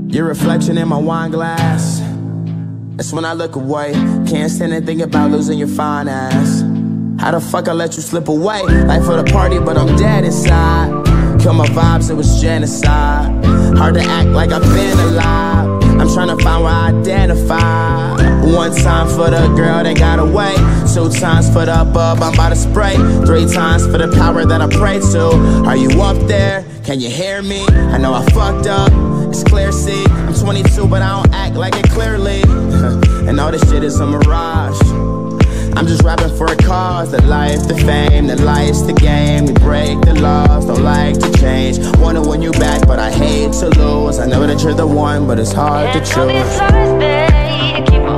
Your reflection in my wine glass. That's when I look away. Can't stand and think about losing your fine ass. How the fuck I let you slip away? Life for the party, but I'm dead inside. Kill my vibes, it was genocide. Hard to act like I've been alive. I'm trying to find where I identify. One time for the girl that got away. 2 times for the bub I'm about to spray. 3 times for the power that I pray to. Are you up there? Can you hear me? I know I fucked up, it's clear, see. I'm 22 but I don't act like it clearly. And all this shit is a mirage. I'm just rapping for a cause. The life, the fame, the life's the game. We break the laws, don't like to change. Wanna win you back, but I hate to lose. I know that you're the one, but it's hard to choose.